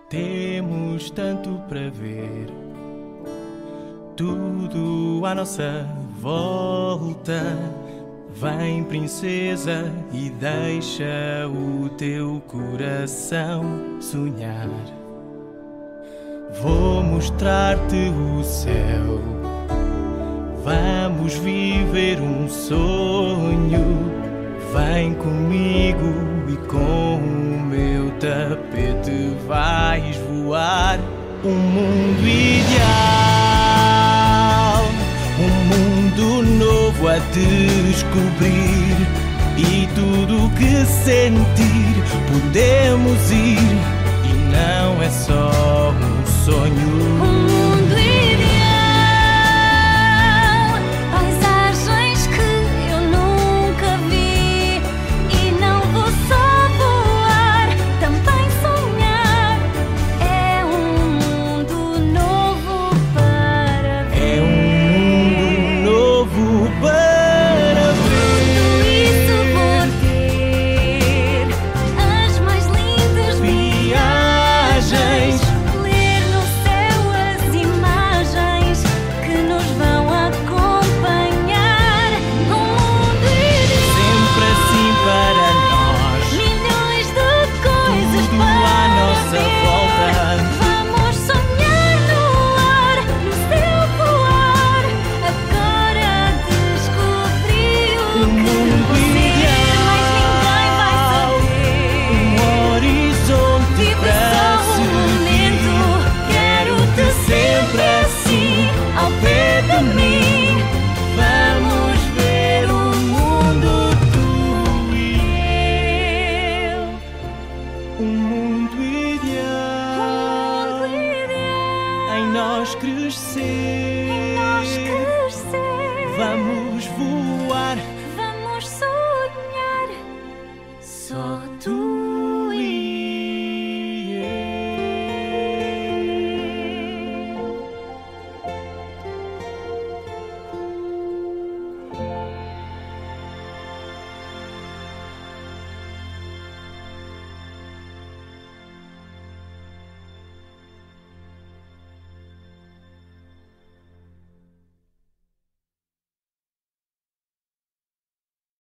Temos tanto para ver, tudo à nossa volta. Vem, princesa, e deixa o teu coração sonhar. Vou mostrar-te o céu, vamos viver um sonho. Vem comigo e com o meu tapete vais voar. Um mundo ideal, um mundo novo a descobrir. E tudo o que sentir podemos ir. E não é só um sonho.